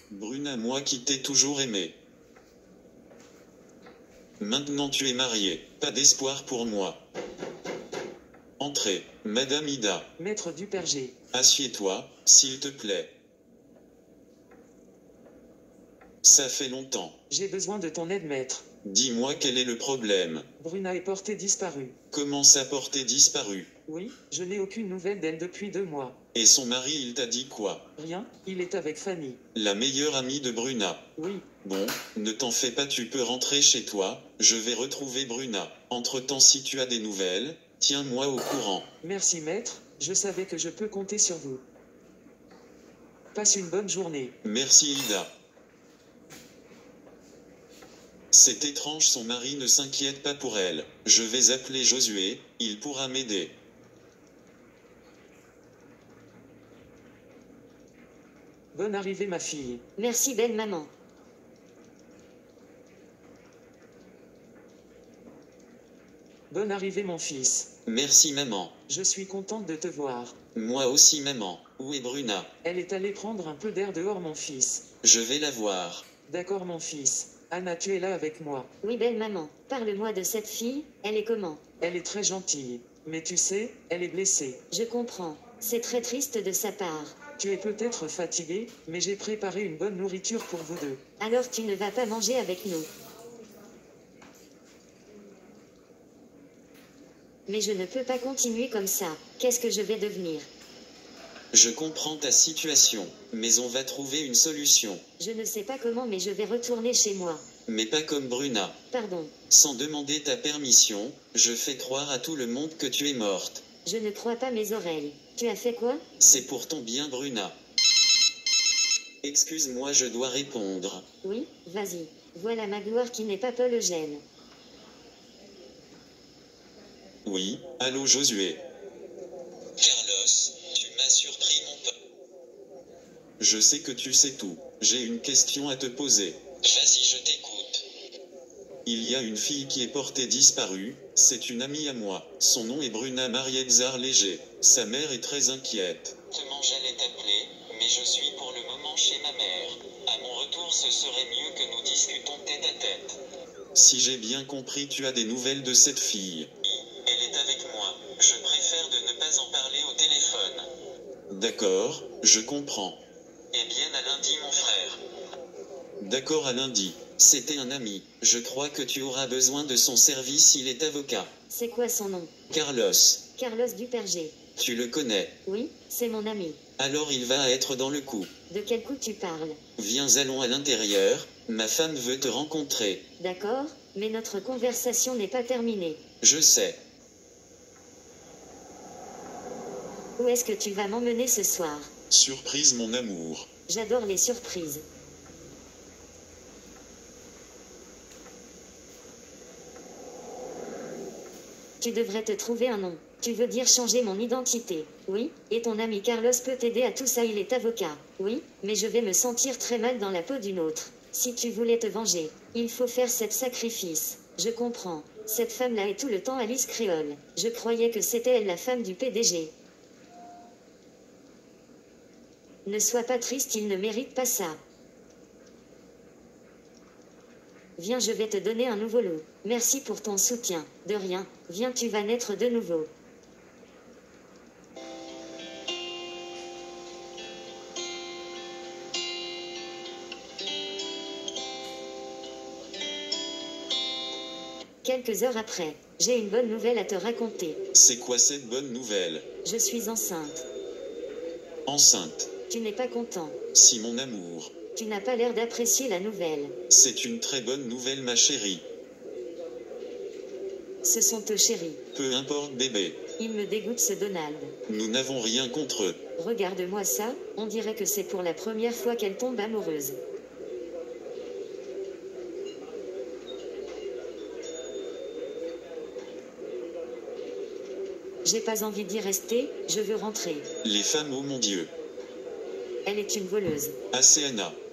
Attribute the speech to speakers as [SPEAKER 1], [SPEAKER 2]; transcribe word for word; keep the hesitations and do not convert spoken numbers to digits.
[SPEAKER 1] Bruna, moi qui t'ai toujours aimé. Maintenant tu es mariée, pas d'espoir pour moi. Entrez, Madame Ida.
[SPEAKER 2] Maître Duperger.
[SPEAKER 1] Assieds-toi, s'il te plaît. Ça fait longtemps.
[SPEAKER 2] J'ai besoin de ton aide, maître.
[SPEAKER 1] Dis-moi quel est le problème.
[SPEAKER 2] Bruna est portée disparue.
[SPEAKER 1] Comment sa portée disparue?
[SPEAKER 2] Oui, je n'ai aucune nouvelle d'elle depuis deux mois.
[SPEAKER 1] Et son mari, il t'a dit quoi?
[SPEAKER 2] Rien, il est avec Fanny.
[SPEAKER 1] La meilleure amie de Bruna.
[SPEAKER 2] Oui.
[SPEAKER 1] Bon, ne t'en fais pas, tu peux rentrer chez toi, je vais retrouver Bruna. Entre-temps, si tu as des nouvelles, tiens-moi au courant.
[SPEAKER 2] Merci, maître, je savais que je peux compter sur vous. Passe une bonne journée.
[SPEAKER 1] Merci, Ida. C'est étrange, son mari ne s'inquiète pas pour elle. Je vais appeler Josué, il pourra m'aider.
[SPEAKER 2] Bonne arrivée, ma fille.
[SPEAKER 3] Merci, belle maman.
[SPEAKER 2] Bonne arrivée, mon fils.
[SPEAKER 1] Merci, maman.
[SPEAKER 2] Je suis contente de te voir.
[SPEAKER 1] Moi aussi, maman. Où est Bruna?
[SPEAKER 2] Elle est allée prendre un peu d'air dehors, mon fils.
[SPEAKER 1] Je vais la voir.
[SPEAKER 2] D'accord, mon fils. Anna, tu es là avec moi.
[SPEAKER 3] Oui, belle maman. Parle-moi de cette fille, elle est comment?
[SPEAKER 2] Elle est très gentille. Mais tu sais, elle est blessée.
[SPEAKER 3] Je comprends. C'est très triste de sa part.
[SPEAKER 2] Tu es peut-être fatigué, mais j'ai préparé une bonne nourriture pour vous deux.
[SPEAKER 3] Alors tu ne vas pas manger avec nous. Mais je ne peux pas continuer comme ça. Qu'est-ce que je vais devenir?
[SPEAKER 1] Je comprends ta situation, mais on va trouver une solution.
[SPEAKER 3] Je ne sais pas comment, mais je vais retourner chez moi.
[SPEAKER 1] Mais pas comme Bruna.
[SPEAKER 3] Pardon.
[SPEAKER 1] Sans demander ta permission, je fais croire à tout le monde que tu es morte.
[SPEAKER 3] Je ne crois pas mes oreilles. Tu as fait quoi?
[SPEAKER 1] C'est pour ton bien, Bruna. Excuse-moi, je dois répondre.
[SPEAKER 3] Oui, vas-y. Voilà ma gloire qui n'est pas Paul-Eugène.
[SPEAKER 1] Oui, allô Josué. Carlos, tu m'as surpris mon pote. Je sais que tu sais tout. J'ai une question à te poser. Vas-y, je t'écoute. Il y a une fille qui est portée disparue, c'est une amie à moi. Son nom est Bruna Marielzar Léger. Sa mère est très inquiète. Comment j'allais t'appeler, mais je suis pour le moment chez ma mère. À mon retour, ce serait mieux que nous discutons tête à tête. Si j'ai bien compris, tu as des nouvelles de cette fille. Elle est avec moi. Je préfère de ne pas en parler au téléphone. D'accord, je comprends. Eh bien, à lundi, mon frère. D'accord, à lundi. C'était un ami. Je crois que tu auras besoin de son service, il est avocat.
[SPEAKER 3] C'est quoi son nom?
[SPEAKER 1] Carlos.
[SPEAKER 3] Carlos Duperger.
[SPEAKER 1] Tu le connais?
[SPEAKER 3] Oui, c'est mon ami.
[SPEAKER 1] Alors il va être dans le coup.
[SPEAKER 3] De quel coup tu parles?
[SPEAKER 1] Viens, allons à l'intérieur. Ma femme veut te rencontrer.
[SPEAKER 3] D'accord, mais notre conversation n'est pas terminée.
[SPEAKER 1] Je sais.
[SPEAKER 3] Où est-ce que tu vas m'emmener ce soir?
[SPEAKER 1] Surprise, mon amour.
[SPEAKER 3] J'adore les surprises. Tu devrais te trouver un nom. Tu veux dire changer mon identité? Oui, et ton ami Carlos peut t'aider à tout ça, il est avocat. Oui, mais je vais me sentir très mal dans la peau d'une autre. Si tu voulais te venger, il faut faire cet sacrifice. Je comprends. Cette femme-là est tout le temps Alice Créole. Je croyais que c'était elle la femme du P D G. Ne sois pas triste, il ne mérite pas ça. Viens, je vais te donner un nouveau lot. Merci pour ton soutien. De rien. Viens, tu vas naître de nouveau. Quelques heures après, j'ai une bonne nouvelle à te raconter.
[SPEAKER 1] C'est quoi cette bonne nouvelle?
[SPEAKER 3] Je suis enceinte.
[SPEAKER 1] Enceinte?
[SPEAKER 3] Tu n'es pas content.
[SPEAKER 1] Si, mon amour.
[SPEAKER 3] Tu n'as pas l'air d'apprécier la nouvelle.
[SPEAKER 1] C'est une très bonne nouvelle, ma chérie.
[SPEAKER 3] Ce sont eux, chérie.
[SPEAKER 1] Peu importe, bébé.
[SPEAKER 3] Il me dégoûte ce Donald.
[SPEAKER 1] Nous n'avons rien contre eux.
[SPEAKER 3] Regarde-moi ça, on dirait que c'est pour la première fois qu'elle tombe amoureuse. J'ai pas envie d'y rester, je veux rentrer.
[SPEAKER 1] Les femmes, oh mon Dieu.
[SPEAKER 3] Elle est une voleuse.
[SPEAKER 1] Assez, Anna.